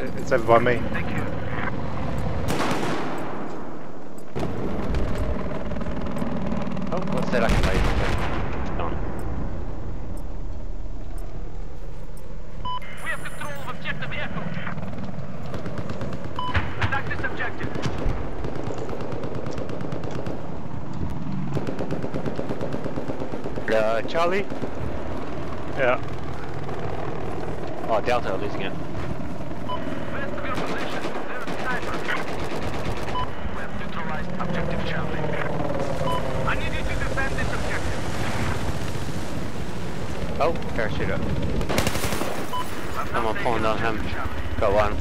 It's over by me. Thank you. Oh, what's that I can lay? Gone. We have control of objective Echo. Attack this objective. Charlie? Yeah. Oh, Delta, losing it. West of your position. There's a sniper. We have neutralized objective Charlie. I need you to defend this objective. Oh, parachuter. Someone pulling on him. Got one.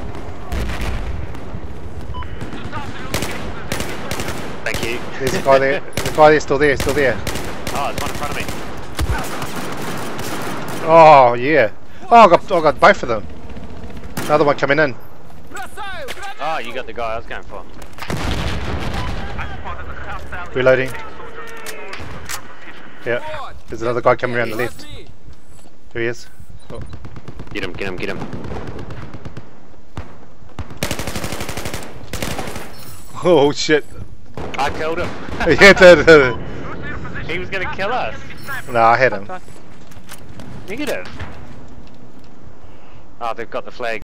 Thank you. There's a guy there. There's a guy there, still there, still there. Oh, there's one in front of me. Oh, yeah. Oh, I got both of them. Another one coming in. Oh, you got the guy I was going for. Reloading. Yeah. There's another guy coming around the left. There he is. Oh. Get him, get him, get him. Oh shit. I killed him. Yeah, He was gonna kill us. no, I had him. Negative. Oh, they've got the flag.